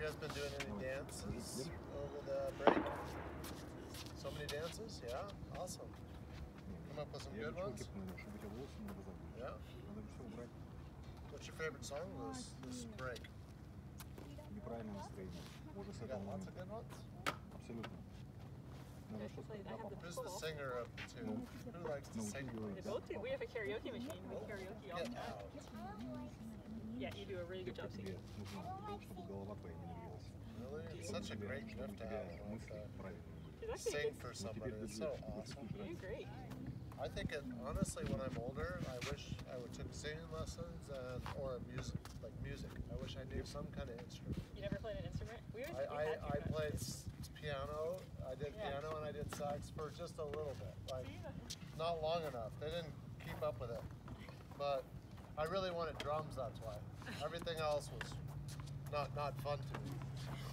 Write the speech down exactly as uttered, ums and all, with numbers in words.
guys been doing any dances over the break? So many dances? Yeah? Awesome. Come up with some good ones? Yeah? What's your favorite song this, this break? Неправильное настроение. Уже с You этого got lots of момента. good ones? Абсолютно. Надо что-то запомнить. Who's the singer of the two? Who likes to sing? They both do. We have a karaoke machine. We karaoke all the Get time. out. Yeah, you do a really good job Тебе singing. нужно для того, чтобы голова твоя не двигалась. Really? It's such a great gift to have. Тебя мысли Like, правильные. She's uh, actually a sing good, for somebody. It's so awesome. you do great. I think it, honestly, when I'm older, I wish I would took singing lessons and or music, like music. I wish I knew some kind of instrument. You never played an instrument? We always I, we I, had I you, played s- piano. I did Yeah. piano and I did sax for just a little bit, like See? not long enough. They didn't keep up with it, but I really wanted drums. That's why. Everything else was not not fun to me.